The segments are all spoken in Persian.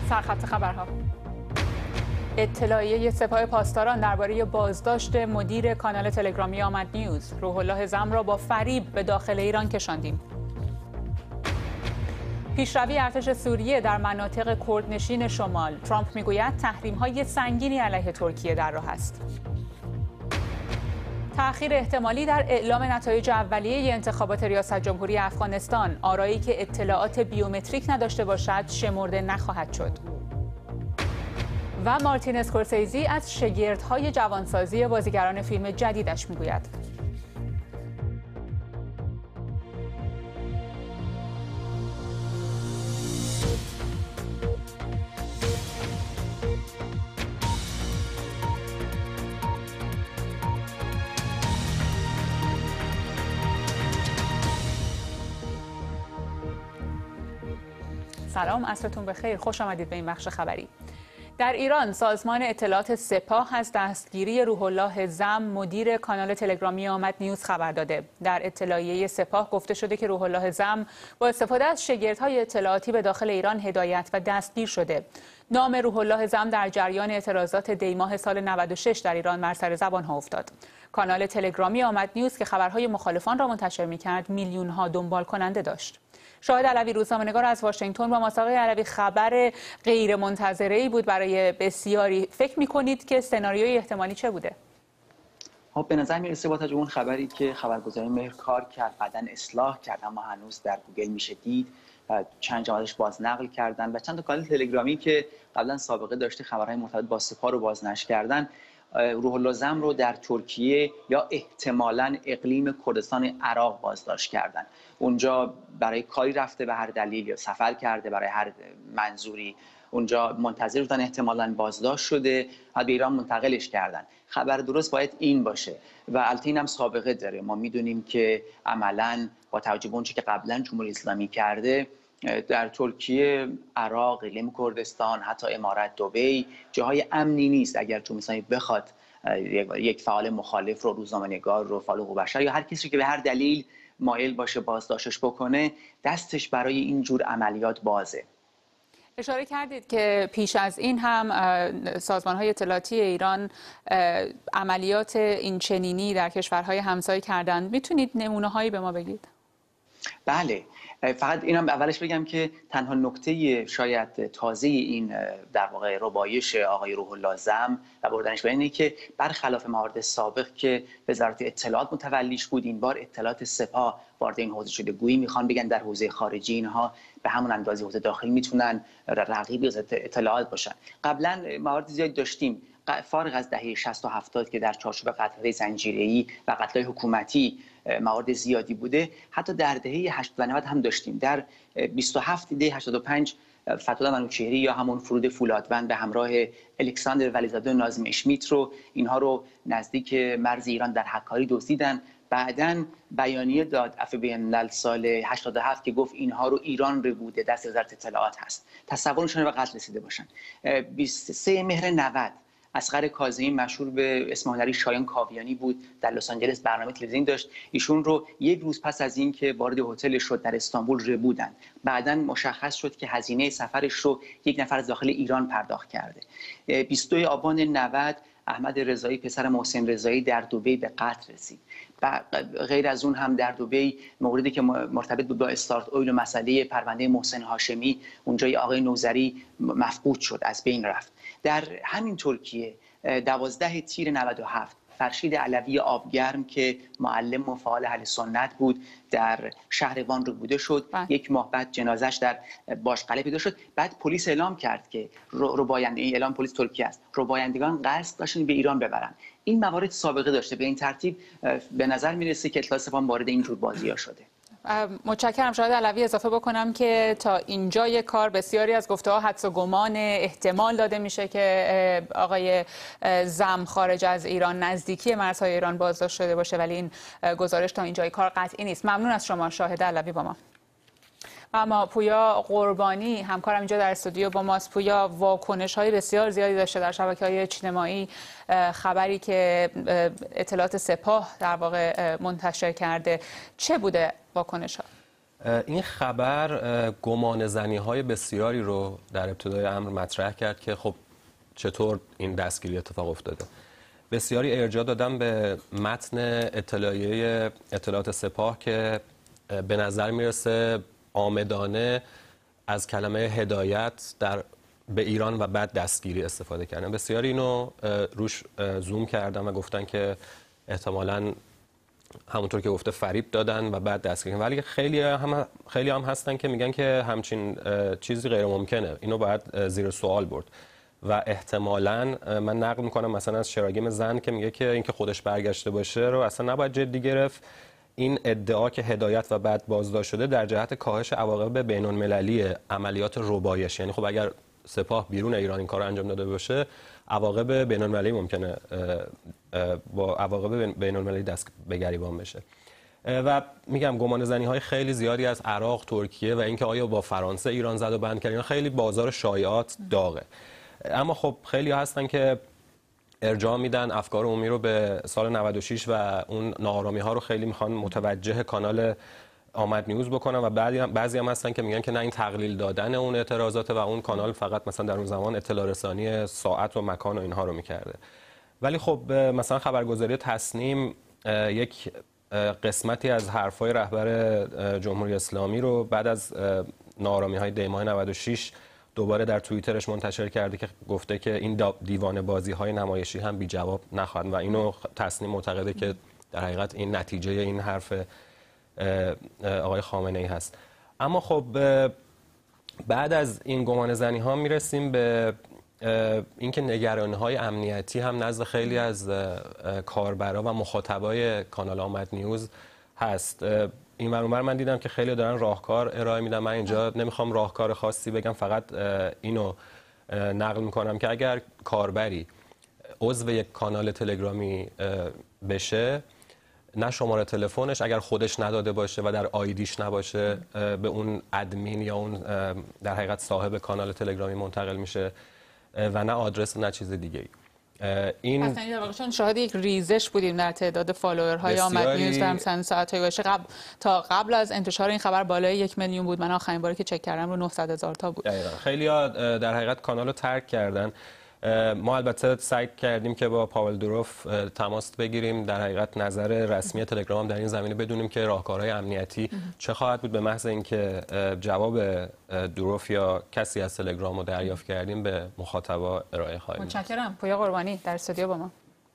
سرخط خبرها. اطلاعیه سپاه پاسداران درباره بازداشت مدیر کانال تلگرامی آمد نیوز. روح الله زم را با فریب به داخل ایران کشاندیم. پیشروی ارتش سوریه در مناطق کردنشین شمال. ترامپ میگوید تحریم‌های سنگینی علیه ترکیه در راه است. تأخیر احتمالی در اعلام نتایج اولیه انتخابات ریاست جمهوری افغانستان. آرایی که اطلاعات بیومتریک نداشته باشد شمرده نخواهد شد. و مارتین اسکورسیزی از شگردهای جوانسازی بازیگران فیلم جدیدش میگوید. سلام، عصرتون بخیر. خوش آمدید به این بخش خبری. در ایران سازمان اطلاعات سپاه از دستگیری روح الله زم مدیر کانال تلگرامی آمد نیوز خبر داده. در اطلاعیه سپاه گفته شده که روح الله زم با استفاده از شگردهای اطلاعاتی به داخل ایران هدایت و دستگیر شده. نام روح الله زم در جریان اعتراضات دیماه سال 96 در ایران بر سر زبان‌ها افتاد. کانال تلگرامی آمد نیوز که خبرهای مخالفان را منتشر می‌کرد میلیون‌ها دنبال کننده داشت. شاهد علوی روزنامه‌نگار از واشنگتن با ما. آقای علوی، خبر غیر منتظره‌ای بود برای بسیاری. فکر می‌کنید که سناریوی احتمالی چه بوده؟ به نظر میرسه با توجه به اون خبری که خبرگزاری مهر کار کرد، بعداً اصلاح کرد، اما هنوز در گوگل میشه دید، چند جا ازش بازنقل کردن و چند تا کانال تلگرامی که قبلا سابقه داشته خبرهای مرتبط با سپاه رو بازنشر کردن، روح الله زم رو در ترکیه یا احتمالاً اقلیم کردستان عراق بازداشت کردن. اونجا برای کاری رفته به هر دلیل یا سفر کرده برای هر منظوری، اونجا منتظر بودن، احتمالاً بازداشت شده و به ایران منتقلش کردن. خبر درست باید این باشه و البته اینم سابقه داره. ما میدونیم که عملاً با توجه به اون چیزی که قبلا جمهوری اسلامی کرده در ترکیه، عراق، اقلیم کردستان، حتی امارات دبی جاهای امنی نیست. اگر جمهوری اسلامی بخواد یک فعال مخالف رو، روزنامه‌نگار رو، فعال حقوق بشر یا هر کسی که به هر دلیل مایل باشه بازداشتش بکنه، دستش برای این جور عملیات بازه. اشاره کردید که پیش از این هم سازمان‌های اطلاعاتی ایران عملیات اینچنینی در کشورهای همسایه کردند. میتونید نمونه‌هایی به ما بگید؟ بله، فقط اینم اولش بگم که تنها نکته شاید تازه این در واقع ربایش آقای روح الله زم و بردنش به اینه که برخلاف موارد سابق که وزارت اطلاعات متولیش بود، این بار اطلاعات سپاه وارد این حوزه شده. گویی میخوان بگن در حوزه خارجی اینها به همون اندازه حوزه داخلی میتونن رقیب اطلاعات باشن. قبلا موارد زیاد داشتیم فارغ از دهه 60 و 70 که در چارچوب قتل‌های زنجیره‌ای و قتل‌های حکومتی موارد زیادی بوده. حتی در دهه 80 و 90 هم داشتیم. در 27 دی 85 فتولا منوچهری یا همون فرود فولادوند به همراه الکساندر ولیزاده و ناظم اشمیت رو، اینها رو نزدیک مرز ایران در حکاری دزدیدن. بعداً بیانیه داد عفو بین سال 87 که گفت اینها رو ایران رو بوده، دست وزارت اطلاعات هست. تصورشون به قتل رسیده باشن. 23 مهر 90 اصغر کاظمی مشهور به اسم هنری شایان کاویانی بود، در لس آنجلس برنامه تلویزیونی داشت. ایشون رو یک روز پس از اینکه وارد هتل شد در استانبول ربودن. بعداً مشخص شد که هزینه سفرش رو یک نفر از داخل ایران پرداخت کرده. 22 آبان 90 احمد رضایی پسر محسن رضایی در دبی به قتل رسید. غیر از اون هم در دبی موردی که مرتبط بود با استارت اویل و مسئله پرونده محسن هاشمی، اونجا آقای نوذری مفقود شد، از بین رفت. در همین ترکیه 12 تیر 97 فرشید علوی آبگرم که معلم و فعال اهل سنت بود در شهر وان ربوده شد. یک ماه بعد جنازش در باشقلعه پیدا شد. بعد پلیس اعلام کرد که اعلام پلیس ترکیه است، ربایندگان قصد داشتن به ایران ببرن. این موارد سابقه داشته. به این ترتیب به نظر میرسه که اطلاع سپاه وارد این جور بازی‌ها شده. متشکرم. شاهد علوی اضافه بکنم که تا اینجای کار بسیاری از گفته‌ها حدس و گمان احتمال داده میشه که آقای زم خارج از ایران نزدیکی مرزهای ایران بازداشت شده باشه، ولی این گزارش تا اینجای کار قطعی نیست. ممنون از شما شاهد علوی با ما. اما پویا قربانی همکارم اینجا در استودیو با ماست. پویا، واکنش‌های بسیار زیادی داشته در شبکه‌های اجتماعی خبری که اطلاعات سپاه در واقع منتشر کرده. چه بوده واکنش‌ها؟ این خبر گمان زنی های بسیاری رو در ابتدای امر مطرح کرد که خب چطور این دستگیری اتفاق افتاده. بسیاری ارجاع دادن به متن اطلاعیه اطلاعات سپاه که به نظر میرسه عامدانه از کلمه هدایت به ایران و بعد دستگیری استفاده کردن. بسیاری اینو روش زوم کردن و گفتن که احتمالاً همونطور که گفته فریب دادن و بعد دستگیری کردن، ولی خیلی هم هستن که میگن که همچین چیزی غیر ممکنه، اینو باید زیر سوال برد و احتمالاً من نقل میکنم مثلا از شراگیم زن که میگه که اینکه خودش برگشته باشه رو اصلا نباید جدی گرفت. این ادعا که هدایت و بعد بازداشت شده در جهت کاهش عواقب بین‌المللی عملیات ربایش، یعنی خب اگر سپاه بیرون ایران این کار رو انجام داده باشه عواقب بین‌المللی ممکنه با عواقب بین‌المللی دست به گریبان بشه. و میگم گمان زنی های خیلی زیادی از عراق، ترکیه و اینکه آیا با فرانسه ایران زد و بند کرد، اینا خیلی بازار شایعات داغه. اما خب خیلی هستن که ارجاع میدن افکار عمومی رو به سال 96 و اون ناآرامی ها رو خیلی میخوان متوجه کانال آمد نیوز بکنن و بعضی هم هستن که میگن که نه، این تقلیل دادن اون اعتراضات و اون کانال فقط مثلا در اون زمان اطلاع رسانی ساعت و مکان و اینها رو میکرده. ولی خب مثلا خبرگزاری تصنیم یک قسمتی از حرفای رهبر جمهوری اسلامی رو بعد از ناآرامی های دی‌ماه 96 دوباره در توییترش منتشر کرده که گفته که این دیوانه بازی های نمایشی هم بی جواب نخواهد و اینو تصنیم معتقده که در حقیقت این نتیجه این حرف آقای خامنه‌ای هست. اما خب بعد از این گمان زنی ها میرسیم به اینکه نگرانی های امنیتی هم نزد خیلی از کاربرا و مخاطبای کانال آمد نیوز هست. این ور من دیدم که خیلی دارن راهکار ارائه میدن. من اینجا نمیخوام راهکار خاصی بگم، فقط اینو نقل میکنم که اگر کاربری عضو یک کانال تلگرامی بشه، نه شماره تلفنش اگر خودش نداده باشه و در آیدیش نباشه به اون ادمین یا اون در حقیقت صاحب کانال تلگرامی منتقل میشه و نه آدرس نه چیز دیگه ای. این اصلا در واقع شاهد یک ریزش بودیم در تعداد فالوورهای آمد نیوز در مثلا ساعت‌های گذشته. تا قبل از انتشار این خبر بالای 1 میلیون بود. من آخرین باری که چک کردم رو 900,000 تا بود. خیلی‌ها در حقیقت کانال رو ترک کردن. ما البته سعی کردیم که با پاول دوروف تماس بگیریم، در حقیقت نظر رسمی تلگرام در این زمینه بدونیم که راهکارهای امنیتی چه خواهد بود. به محض اینکه جواب دوروف یا کسی از تلگرام رو دریافت کردیم به مخاطبا ارائه خواهیم. متشکرم. پویا قربانی در استودیو با ما.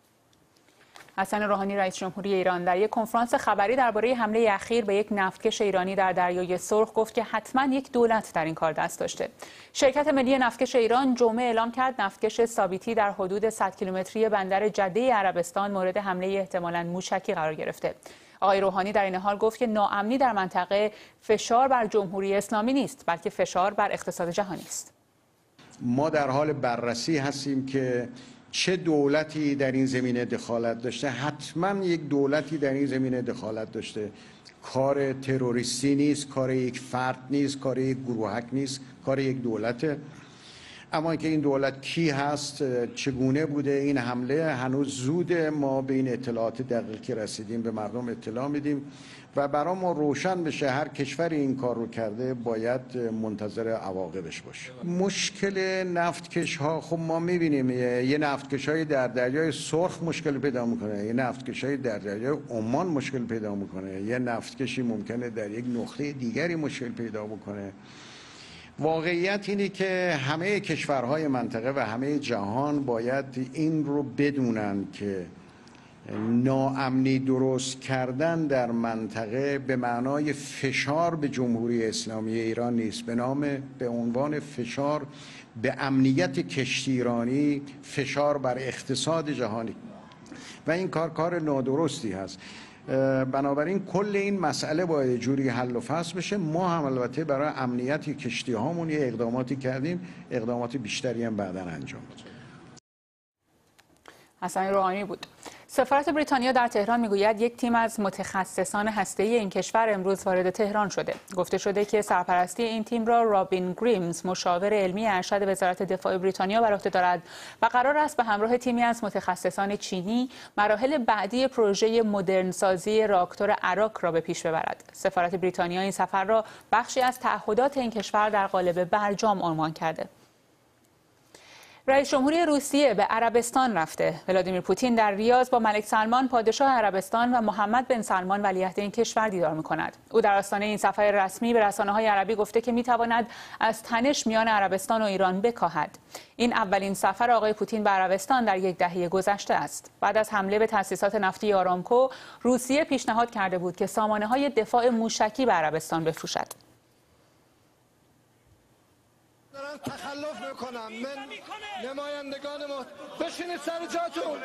حسن روحانی رئیس جمهوری ایران در یک کنفرانس خبری درباره حمله اخیر به یک نفتکش ایرانی در دریای سرخ گفت که حتما یک دولت در این کار دست داشته. شرکت ملی نفتکش ایران جمعه اعلام کرد نفتکش ثابتی در حدود 100 کیلومتری بندر جده عربستان مورد حمله احتمالاً موشکی قرار گرفته. آقای روحانی در این حال گفت که ناامنی در منطقه فشار بر جمهوری اسلامی نیست، بلکه فشار بر اقتصاد جهانی است. ما در حال بررسی هستیم که چه دولتی در این زمینه دخالت داشته. حتما یک دولتی در این زمینه دخالت داشته. کار تروریستی نیست، کار یک فرد نیست، کار یک گروهک نیست، کار یک دولته. اما اینکه این دولت کی هست، چگونه بوده این حمله، هنوز زوده. ما به این اطلاعات دقیق که رسیدیم به مردم اطلاع میدیم و برای ما روشن بشه هر کشوری این کار رو کرده باید منتظر عواقبش باشه. مشکل نفتکش ها، خب ما میبینیم یه نفتکش های در دریای سرخ مشکل پیدا میکنه، یه نفتکش های در دریای عمان مشکل پیدا میکنه، یه نفتکشی ممکنه در یک نقطه دیگری مشکل پیدا بکنه. واقعیت اینه که همه کشورهای منطقه و همه جهان باید این رو بدونن که ناامنی درست کردن در منطقه به معنای فشار به جمهوری اسلامی ایران نیست، به عنوان فشار به امنیت کشتی ایرانی، فشار بر اقتصاد جهانی و این کار نادرستی هست. بنابراین کل این مسئله باید جوری حل و فصل بشه. ما هم البته برای امنیت کشتی هامون یه اقداماتی کردیم، اقدامات بیشتری هم بعداً انجام بدیم. حسن روحانی بود. سفارت بریتانیا در تهران میگوید یک تیم از متخصصان هسته‌ای این کشور امروز وارد تهران شده. گفته شده که سرپرستی این تیم را رابین گریمز، مشاور علمی ارشد وزارت دفاع بریتانیا، بر عهده دارد و قرار است به همراه تیمی از متخصصان چینی مراحل بعدی پروژه مدرنسازی راکتور اراک را به پیش ببرد. سفارت بریتانیا این سفر را بخشی از تعهدات این کشور در قالب برجام عنوان کرده. رئیس جمهوری روسیه به عربستان رفته. ولادیمیر پوتین در ریاض با ملک سلمان پادشاه عربستان و محمد بن سلمان ولیعهد این کشور دیدار می‌کند. او در آستانه این سفر رسمی به رسانه‌های عربی گفته که می‌تواند از تنش میان عربستان و ایران بکاهد. این اولین سفر آقای پوتین به عربستان در یک دهه گذشته است. بعد از حمله به تأسیسات نفتی آرامکو، روسیه پیشنهاد کرده بود که سامانه‌های دفاع موشکی به عربستان بفروشد. دارن تخلف میکنم. من نمایندگان بشینید سر جاتون.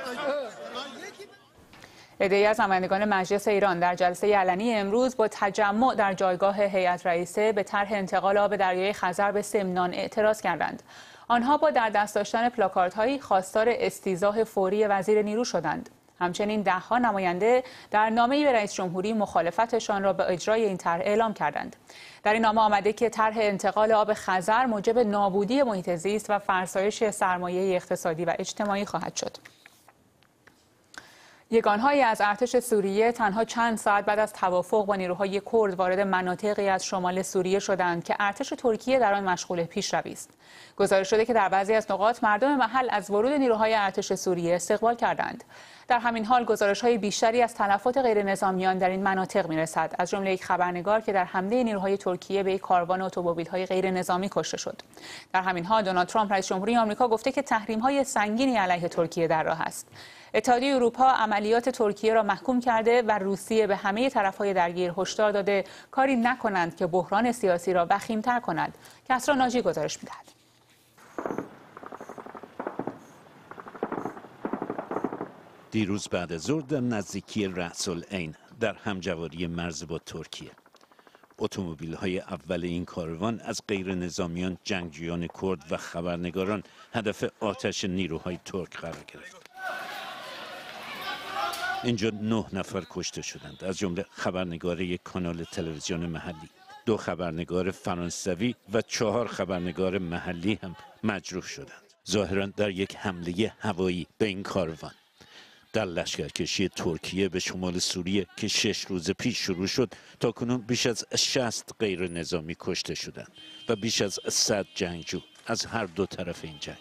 عده‌ای از نمایندگان مجلس ایران در جلسه علنی امروز با تجمع در جایگاه هیئت رئیسه به طرح انتقال آب دریای خزر به سمنان اعتراض کردند. آنها با در دست داشتن پلاکاردهایی خواستار استیضاح فوری وزیر نیرو شدند. همچنین ده‌ها نماینده در نامه‌ای به رئیس جمهوری مخالفتشان را به اجرای این طرح اعلام کردند. در این نامه آمده که طرح انتقال آب خزر موجب نابودی محیط زیست و فرسایش سرمایه اقتصادی و اجتماعی خواهد شد. یگان‌هایی از ارتش سوریه تنها چند ساعت بعد از توافق با نیروهای کرد وارد مناطقی از شمال سوریه شدند که ارتش ترکیه در آن مشغول پیشروی است. گزارش شده که در بعضی از نقاط مردم محل از ورود نیروهای ارتش سوریه استقبال کردند. در همین حال گزارش‌های بیشتری از تلفات غیرنظامیان در این مناطق می‌رسد، از جمله یک خبرنگار که در حمله نیروهای ترکیه به یک کاروان اتومبیل‌های غیرنظامی کشته شد. در همین حال دونالد ترامپ رئیس جمهوری آمریکا گفته که تحریم‌های سنگینی علیه ترکیه در راه است. اتحادیه اروپا عملیات ترکیه را محکوم کرده و روسیه به همه طرف‌های درگیر هشدار داده کاری نکنند که بحران سیاسی را وخیم‌تر کند. کسرا ناجی گزارش می‌دهد. دیروز بعد از ظهر در نزدیکی رأس العین در همجواری مرز با ترکیه، اتومبیل‌های اول این کاروان از غیر نظامیان، جنگجویان کرد و خبرنگاران هدف آتش نیروهای ترک قرار گرفت. اینجا 9 نفر کشته شدند، از جمله خبرنگار یک کانال تلویزیون محلی، 2 خبرنگار فرانسوی و 4 خبرنگار محلی هم مجروح شدند. ظاهراً در یک حمله هوایی به این کاروان. در لشکرکشی ترکیه به شمال سوریه که 6 روز پیش شروع شد، تاکنون بیش از 60 غیر نظامی کشته شدند و بیش از 100 جنگجو از هر دو طرف این جنگ.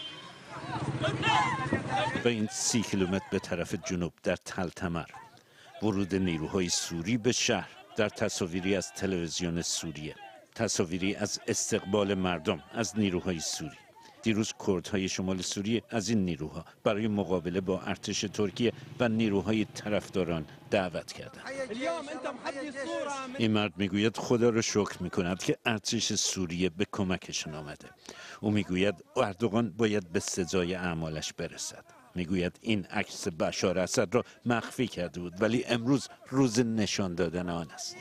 و این 30 کیلومتر به طرف جنوب در تل تمر، ورود نیروهای سوری به شهر در تصاویری از تلویزیون سوریه، تصاویری از استقبال مردم از نیروهای سوری. دیروز کردهای شمال سوریه از این نیروها برای مقابله با ارتش ترکیه و نیروهای طرفداران دعوت کردند. این مرد میگوید خدا را شکر میکند که ارتش سوریه به کمکشان آمده. او میگوید اردوغان باید به سزای اعمالش برسد. میگوید این عکس بشار اسد را مخفی کرده بود، ولی امروز روز نشان دادن آن است.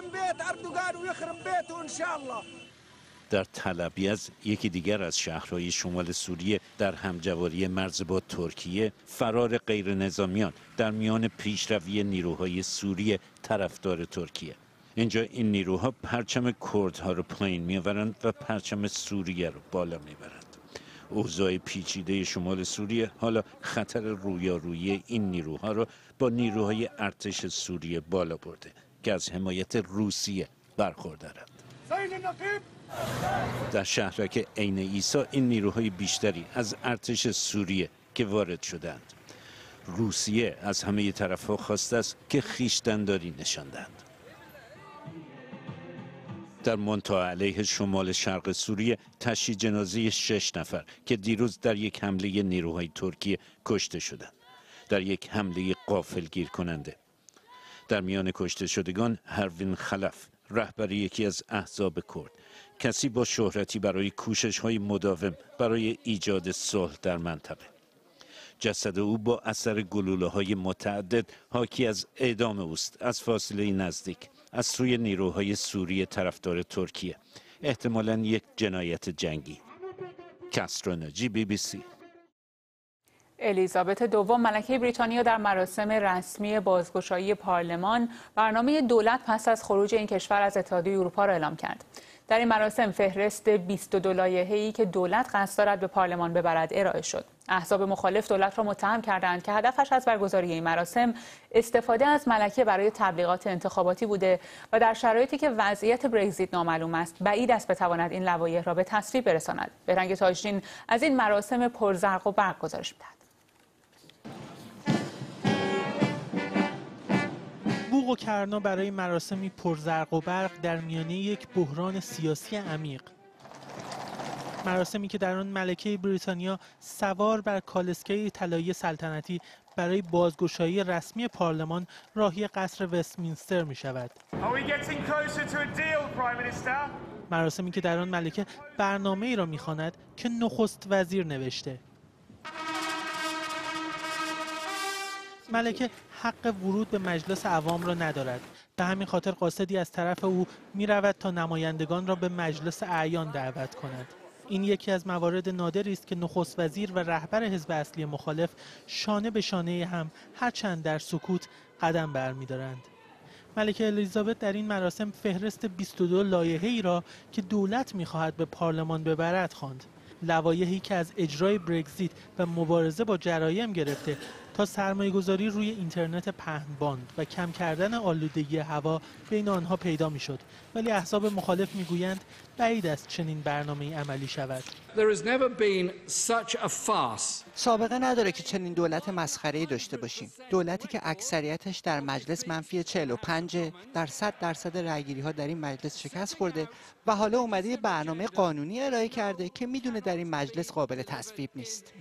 در تل ابیض، یکی دیگر از شهرهای شمال سوریه در همجواری مرز با ترکیه، فرار غیر نظامیان در میان پیشروی نیروهای سوریه طرفدار ترکیه. اینجا این نیروها پرچم کردها رو پایین می‌آورند و پرچم سوریه رو بالا می‌برند. اوضاع پیچیده شمال سوریه حالا خطر رویارویی این نیروها رو با نیروهای ارتش سوریه بالا برده که از حمایت روسیه برخوردارند. در شهرک عین عیسی این نیروهای بیشتری از ارتش سوریه که وارد شدند. روسیه از همه طرف‌ها خواسته است که خویشتن‌داری نشان دهند. در منطقه علیه شمال شرق سوریه تشییع جنازه 6 نفر که دیروز در یک حمله نیروهای ترکیه کشته شدند، در یک حمله غافلگیر کننده. در میان کشته شدگان هروین خلف، رهبر یکی از احزاب کرد، کسی با شهرتی برای کوشش‌های مداوم برای ایجاد صلح در منطقه. جسد او با اثر گلوله‌های متعدد حاکی از اعدام اوست از فاصله نزدیک از سوی نیروهای سوری طرفدار ترکیه، احتمالاً یک جنایت جنگی. کسرا ناجی، BBC. الیزابت دوم ملکه بریتانیا در مراسم رسمی بازگشایی پارلمان برنامه دولت پس از خروج این کشور از اتحادیه اروپا را اعلام کرد. در این مراسم فهرست 22 لایحه‌ای که دولت قصد دارد به پارلمان ببرد ارائه شد. احزاب مخالف دولت را متهم کردند که هدفش از برگزاری این مراسم استفاده از ملکه برای تبلیغات انتخاباتی بوده و در شرایطی که وضعیت برگزیت نامعلوم است بعید است بتواند این لوایح را به تصویب برساند. بهرنگ تاجدین از این مراسم پرزرق و برق گزارش می‌دهد. بوق و کرنا برای مراسمی پرزرق و برق در میانه یک بحران سیاسی عمیق. مراسمی که در آن ملکه بریتانیا سوار بر کالسکه طلایی سلطنتی برای بازگشایی رسمی پارلمان راهی قصر وستمینستر می شود. مراسمی که در آن ملکه برنامه‌ای را می‌خواند که نخست وزیر نوشته. ملکه حق ورود به مجلس عوام را ندارد. به همین خاطر قاصدی از طرف او می رود تا نمایندگان را به مجلس اعیان دعوت کند. این یکی از موارد نادری است که نخست وزیر و رهبر حزب اصلی مخالف شانه به شانه هم هرچند در سکوت قدم برمی‌دارند. ملکه الیزابت در این مراسم فهرست 22 لایحه‌ای را که دولت می‌خواهد به پارلمان ببرد خواند. لوایحی که از اجرای برگزیت و مبارزه با جرایم گرفته تا سرمایه‌گذاری روی اینترنت پهن‌باند و کم کردن آلودگی هوا بین آنها پیدا می‌شد، ولی احزاب مخالف می‌گویند بعید است چنین برنامه‌ای عملی شود. سابقه نداره که چنین دولت مسخره‌ای داشته باشیم. دولتی که اکثریتش در مجلس منفی 45% رأی‌گیری‌ها در این مجلس شکست خورده و حالا اومده یه برنامه قانونی ارائه کرده که میدونه در این مجلس قابل تصویب نیست.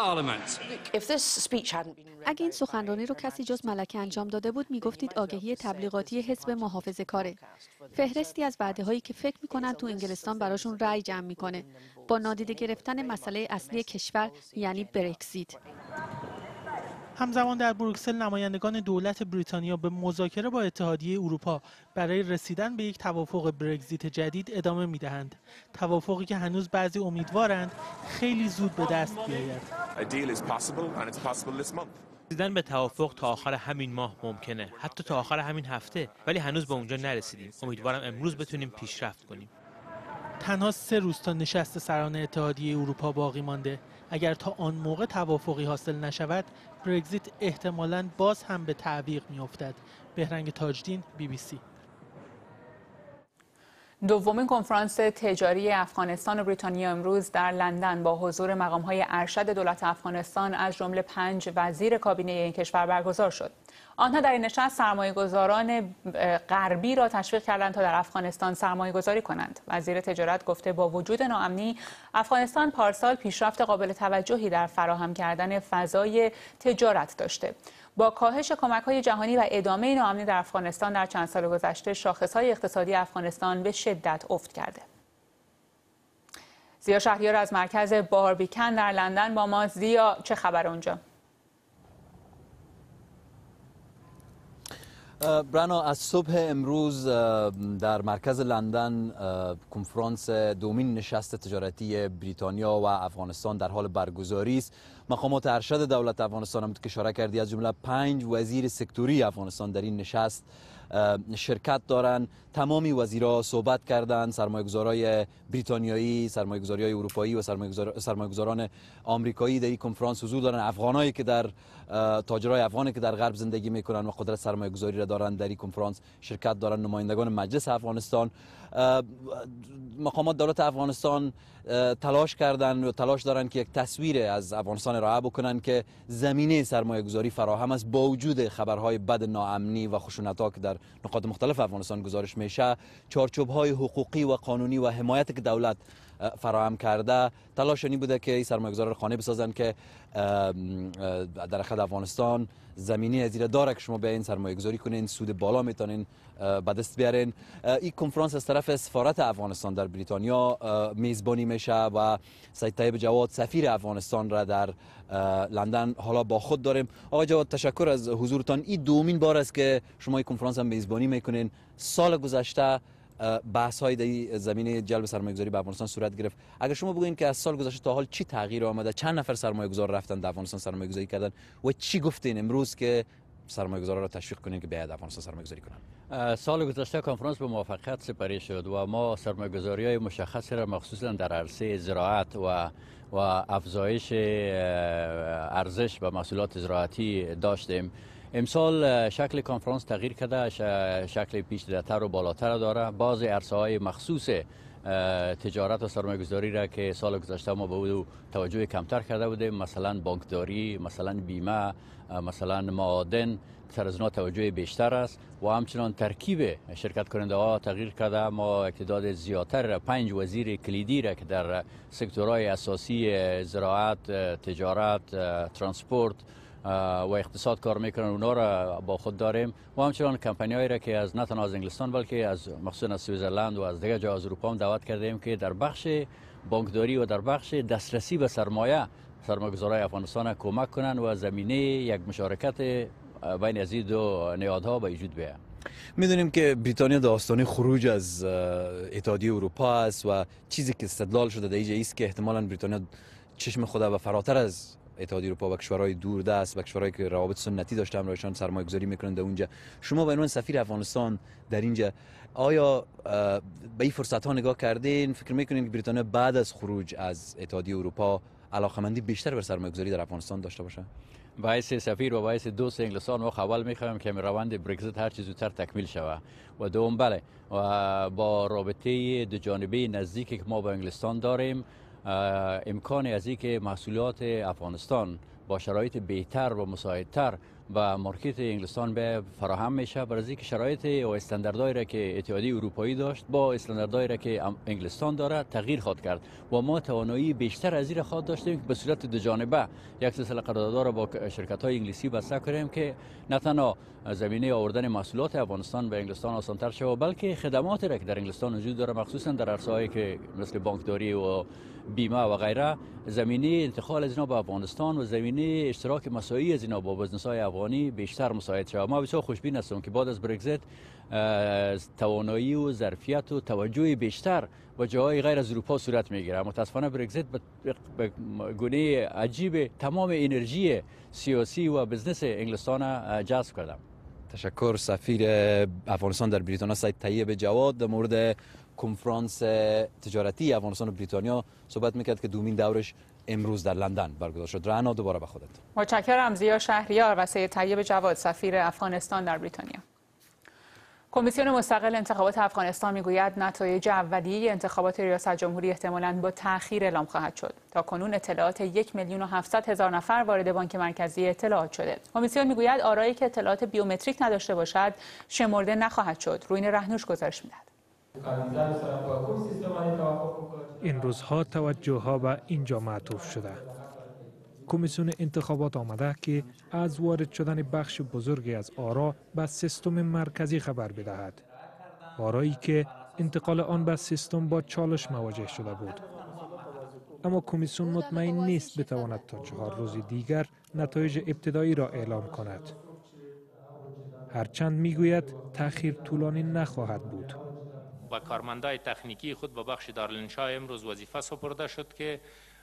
اگه این سخنرانی رو کسی جز ملکه انجام داده بود میگفتید آگهی تبلیغاتی حزب محافظه‌کاره. فهرستی از وعده‌هایی که فکر می‌کنن تو انگلستان براشون رأی جمع می‌کنه با نادیده گرفتن مسئله اصلی کشور یعنی برگزیت. همزمان در بروکسل نمایندگان دولت بریتانیا به مذاکره با اتحادیه اروپا برای رسیدن به یک توافق برگزیت جدید ادامه می‌دهند. توافقی که هنوز بعضی امیدوارند خیلی زود به دست بیاید. رسیدن به توافق تا آخر همین ماه ممکنه، حتی تا آخر همین هفته، ولی هنوز به اونجا نرسیدیم. امیدوارم امروز بتونیم پیشرفت کنیم. تنها 3 روز تا نشست سران اتحادیه اروپا باقی مانده. اگر تا آن موقع توافقی حاصل نشود، برگزیت احتمالاً باز هم به تعویق می‌افتد. بهرنگ تاجدین، BBC. دومین کنفرانس تجاری افغانستان و بریتانیا امروز در لندن با حضور مقام‌های ارشد دولت افغانستان از جمله 5 وزیر کابینه این کشور برگزار شد. آنها در این نشست سرمایه‌گذاران غربی را تشویق کردند تا در افغانستان سرمایه‌گذاری کنند. وزیر تجارت گفته با وجود ناامنی افغانستان پارسال پیشرفت قابل توجهی در فراهم کردن فضای تجارت داشته. با کاهش کمک‌های جهانی و ادامه ناامنی در افغانستان در چند سال گذشته شاخص‌های اقتصادی افغانستان به شدت افت کرده. زیا شهریار از مرکز باربیکن در لندن با ما. زیا، چه خبر اونجا؟ برانا، از صبح امروز در مرکز لندن کنفرانس دومین نشست تجارتی بریتانیا و افغانستان در حال برگزاری است. مقامات ارشد دولت افغانستان هم که اشاره کردی از جمله 5 وزیر سکتوری افغانستان در این نشست شرکت دارند. تمامی وزیرها صحبت کردند، سرمایه‌گذارای بریتانیایی، سرمایه‌گذاری‌های اروپایی و سرمایه‌گذاران آمریکایی در این کنفرانس حضور دارند. افغانایی که در تاجرای افغانی که در غرب زندگی میکنن و قدرت سرمایه‌گذاری را دارند در این کنفرانس شرکت دارند. نمایندگان مجلس افغانستان، مقامات دولت افغانستان تلاش کردند و تلاش دارند که یک تصویر از افغانستان ارائه بکنند که زمینه سرمایه‌گذاری فراهم است. با وجود خبرهای بد ناامنی و خشونت‌ها که در نقاط مختلف افغانستان گزارش میشه، چارچوب‌های حقوقی و قانونی و حمایتی که دولت فراهم کرده، تلاش این بوده که این سرمایه‌گذاران خانه بسازند که در خود افغانستان زمینه از این داره که شما بیاین سرمایه‌گذاری کنین، سود بالا میتونین به دست بیارین. این کنفرانس از طرف سفارت افغانستان در بریتانیا میزبانی میشه و سید طیب جواد سفیر افغانستان را در لندن حالا با خود داریم. آقای جواد، تشکر از حضورتان. این دومین بار است که شما این کنفرانس هم میزبانی میکنین. سال گذشته بحث های در زمینه جلب سرمایه‌گذاری به افغانستان صورت گرفت. اگر شما بگوین که از سال گذشته تا حال چی تغییر آمده، چند نفر سرمایه‌گذار رفتن در افغانستان سرمایه‌گذاری کردن و چی گفتین امروز که سرمایه‌گذارا را تشویق کنین که بیاید افغانستان سرمایه‌گذاری کنن؟ سال گذشته کنفرانس به موافقت سپری شد و ما سرمایه‌گذاری‌های مشخصی را مخصوصا در عرصه زراعت و افزایش ارزش و محصولات زراعتی داشتیم. امسال شکل کنفرانس تغییر کرده، شکل پیچیده‌تر و بالاتر داره. بعضی عرصه‌های مخصوص تجارت و سرمایه‌گذاری را که سال گذشته ما به او توجه کمتر کرده بودیم، مثلا بانکداری، مثلا بیمه، مثلا معادن، سر از توجه بیشتر است و همچنان ترکیب شرکت کننده ها تغییر کرده. ما تعداد زیادتر 5 وزیر کلیدی را که در سکتورهای اساسی زراعت، تجارت، ترانسپورت و اقتصاد کار میکنن اونا را با خود داریم و همچنان کمپانیایی را که از نه تنها از انگلستان بلکه از مخصوصا از سوئیسرلند و از دیگر جا از اروپا هم دعوت کردیم که در بخش بانکداری و در بخش دسترسی به سرمایه‌گذارای افغانستان کمک کنند و زمینه یک مشارکت بین از این دو نهادها به وجود بیاید. میدونیم که بریتانیا در آستانه خروج از اتحادیه اروپا است و چیزی که استدلال شده در اینجا است که احتمالاً بریتانیا چشم خود و فراتر از اتحادیه اروپا و کشورهای دوردست و کشورهایی که روابط سنتی داشته همراهشان سرمایه‌گذاری میکنند در اونجا. شما به عنوان سفیر افغانستان در اینجا آیا به این فرصت ها نگاه کردین؟ فکر میکنین که بریتانیا بعد از خروج از اتحادیه اروپا علاقمندی بیشتر بر سرمایه‌گذاری در افغانستان داشته باشه؟ باعث سفیر و باعث دوست انگلستان و اول میخوایم که روند برگزیت هر چیز زودتر تکمیل شود و دوم بله و با رابطه دو جانبه نزدیکی که ما با انگلستان داریم امکان از اینکه محصولات افغانستان با شرایط بهتر و مساعدتر و مارکت انگلستان به فراهم میشه، برای اینکه شرایط و استانداردهایی را که اتحادیه اروپایی داشت با استانداردهایی را که انگلستان داره تغییر خواهد کرد و ما توانایی بیشتر از این خواهد داشتیم که به صورت دو جانبه یک سلسله قراردادها را با شرکت‌های انگلیسی بسته کنیم که نه تنها زمینه آوردن محصولات افغانستان به انگلستان آسان‌تر شود بلکه خدماتی را که در انگلستان وجود داره مخصوصا در عرصه‌هایی که مثل بانکداری و بیمه و غیره زمینه انتقال از اینا به افغانستان و زمینه اشتراک مساعی از اینا با بزنس‌های افغانی بیشتر مساعد شود. ما بسیار خوشبین هستیم که بعد از برگزیت توانایی و ظرفیت و توجه بیشتر و جاهای غیر از اروپا صورت میگیره. متاسفانه برگزیت به گونه عجیب تمام انرژی سیاسی و بزنس انگلستان جذب کرده. تشکر. سفیر افغانستان در بریتانیا سید طیب جواد در مورد کنفرانس تجارتی افغانستان و بریتانیا صحبت میکرد که دومین دورش امروز در لندن برگزار شد. رعنا دوباره به خودت. متشکرم. زیا شهریار و سید طیب جواد سفیر افغانستان در بریتانیا. کمیسیون مستقل انتخابات افغانستان میگوید نتایج اولیه انتخابات ریاست جمهوری احتمالاً با تأخیر اعلام خواهد شد. تاکنون اطلاعات 1,700,000 نفر وارد بانک مرکزی اطلاعات شده. کمیسیون میگوید آرایی که اطلاعات بیومتریک نداشته باشد شمرده نخواهد شد. روین رهنوش گزارش میدهد. این روزها توجه ها به اینجا معطوف شده. کمیسیون انتخابات آمده که از وارد شدن بخش بزرگی از آرا به سیستم مرکزی خبر بدهد. آرایی که انتقال آن به سیستم با چالش مواجه شده بود. اما کمیسیون مطمئن نیست بتواند تا 4 روز دیگر نتایج ابتدایی را اعلام کند. هرچند میگوید تأخیر طولانی نخواهد بود. و کارمندای تکنیکی خود به بخش دارالانشا امروز وظیفه سپرده شد که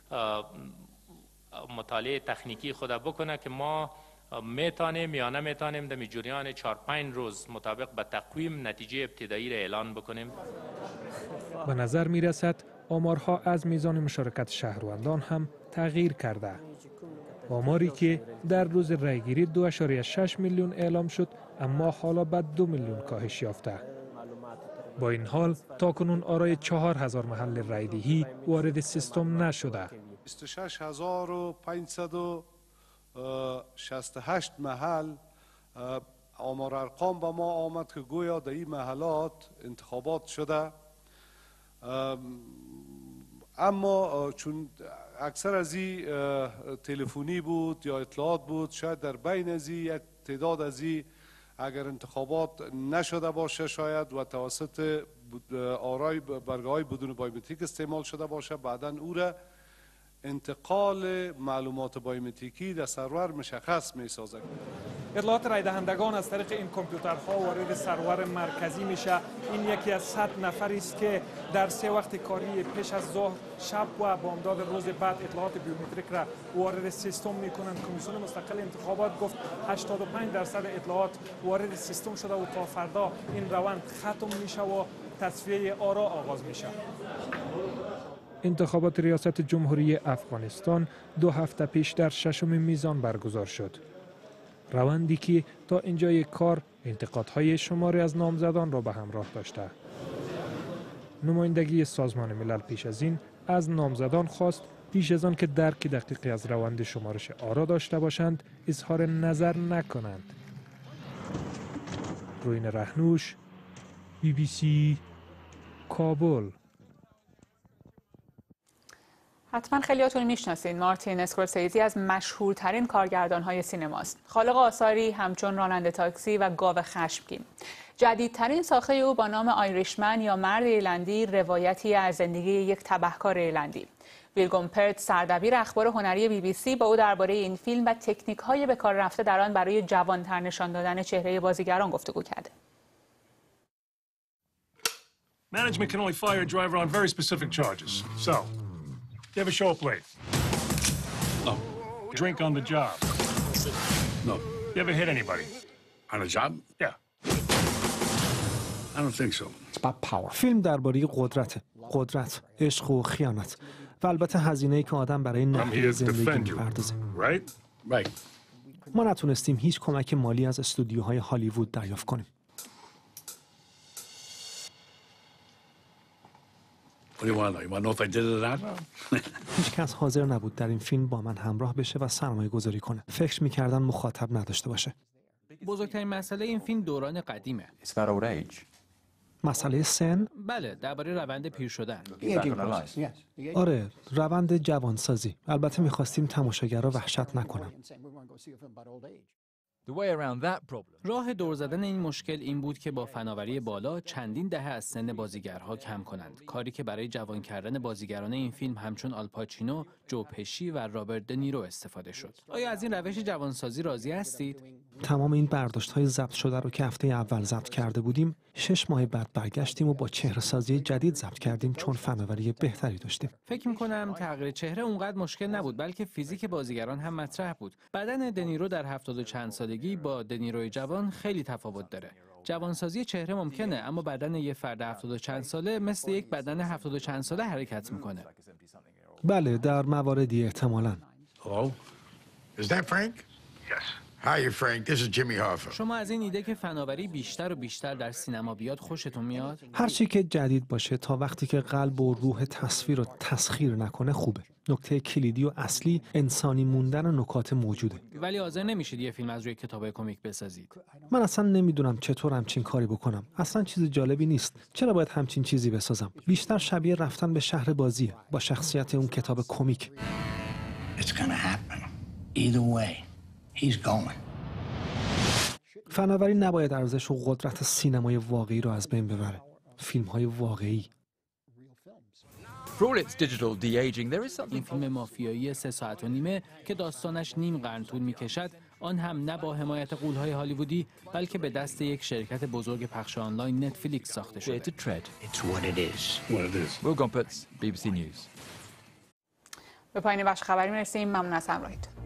مطالعه تکنیکی خود بکنه که ما میتونیم یا نمیتونیم در جریان 4-5 روز مطابق به تقویم نتیجه ابتدایی را اعلان بکنیم. به نظر می رسد آمارها از میزان مشارکت شهروندان هم تغییر کرده. آماری که در روز رایگیری 2.6 میلیون اعلام شد اما حالا به 2 میلیون کاهش یافته. با این حال تاکنون آرای 4,000 محل رایدهی وارد سیستم نشده. 26,568 محل آمار ارقام به ما آمد که گویا در این محلات انتخابات شده، اما چون اکثر از این تلفنی بود یا اطلاعات بود، شاید در بین از این یک تعداد از این اگر انتخابات نشده باشه شاید و توسط آرای برگه‌های بدون بایومتریک استعمال شده باشه، بعداً او را انتقال معلومات بایومتریکی در سرور مشخص می‌سازد. اطلاعات رای دهندگان از طریق این کامپیوترها وارد سرور مرکزی میشه. این یکی از 100 نفری است که در 3 وقت کاری پیش از ظهر، شب و بامداد روز بعد اطلاعات بیومتریک را وارد سیستم میکنند. کمیسیون مستقل انتخابات گفت 85% اطلاعات وارد سیستم شده و تا فردا این روند ختم میشه و تصفیه آرا آغاز میشه. انتخابات ریاست جمهوری افغانستان 2 هفته پیش در 6م میزان برگزار شد. روندی که تا اینجای کار انتقادهای شماری از نامزدان را به همراه داشته. نمایندگی سازمان ملل پیش از این از نامزدان خواست پیش از آن که درک دقیقی از روند شمارش آرا داشته باشند اظهار نظر نکنند. روین رهنوش، BBC، کابل. حتما خیلیاتون میشناسین مارتین اسکورسیزی از مشهورترین کارگردان‌های سینماست. خالق آثاری همچون راننده تاکسی و گاو خشمگین. جدیدترین ساخه او با نام آیریشمن یا مرد ایرلندی روایتی از زندگی یک تبهکار ایرلندی. ویل گومپرت سردبیر اخبار هنری BBC با او درباره این فیلم و تکنیک‌های به کار رفته در آن برای جوان‌تر نشان دادن چهره بازیگران گفتگو کرده. Management can only fire a driver on very specific charges. So, you ever show up late? No. Drink on the job? No. You ever hit anybody? On a job? Yeah. I don't think so. It's about power. فیلم درباره قدرت، عشق و خیانت و البته هزینه‌ای که آدم برای نحوه زندگی می‌پردازه. Right. ما نتونستیم هیچ کمک مالی از استودیوهای هالیوود دریافت کنیم. What do you want to know? You want to know if I did it or not? هیچ کس حاضر نبود در این فیلم با من همراه بشه و سرمایه گذاری کنه. فکر می‌کردن مخاطب نداشته باشه. بزرگترین مسئله این فیلم دوران قدیمه. مسئله سن؟ بله، درباره روند پیر شدن. آره، روند جوانسازی. البته می‌خواستیم تماشاگرها وحشت نکنن. راه دور زدن این مشکل این بود که با فناوری بالا چندین دهه از سن بازیگرها کم کنند، کاری که برای جوان کردن بازیگران این فیلم همچون آلپاچینو، جو پشی و رابرت دنیرو استفاده شد. آیا از این روش جوانسازی راضی هستید؟ تمام این برداشت‌های ضبط شده رو که هفته اول ضبط کرده بودیم، 6 ماه بعد برگشتیم و با چهره‌سازی جدید ضبط کردیم چون فناوری بهتری داشتیم. فکر می‌کنم تغییر چهره اونقدر مشکل نبود، بلکه فیزیک بازیگران هم مطرح بود. بدن دنیرو در 70 و چند سالگی با دنیروی جوان خیلی تفاوت داره. جوانسازی چهره ممکنه، اما بدن یه فرد 70 و چند ساله مثل یک بدن 70 و چند ساله حرکت میکنه. بله، در مواردی احتمالاً. Hello? Is that Frank? Yes. Hi, Frank. This is Jimmy Hoffa. شما از این ایده که فناوری بیشتر و بیشتر در سینما بیاد خوشتون میاد؟ هر چی که جدید باشه تا وقتی که قلب و روح تصویر رو تسخیر نکنه خوبه. نکته کلیدی و اصلی انسانی موندن و نکات موجوده. ولی حاضر نمیشید یه فیلم از روی کتاب کمیک بسازید. من اصلا نمیدونم چطور همچین کاری بکنم. اصلا چیز جالبی نیست. چرا باید همچین چیزی بسازم؟ بیشتر شبیه رفتن به شهر بازیه با شخصیت اون کتاب کمیک. It's gonna happen. Either way, he's going. فناوری نباید ارزش و قدرت سینمای واقعی رو از بین ببره. فیلم‌های واقعی. این فیلم مافیایی 3 ساعت و نیمه که داستانش نیم قرن طول می‌کشد، آن هم نه با حمایت غول‌های هالیوودی بلکه به دست یک شرکت بزرگ پخش آنلاین نتفلیکس ساخته شده. به پایان بخش خبری می‌رسیم. ممنون از همراهیتون.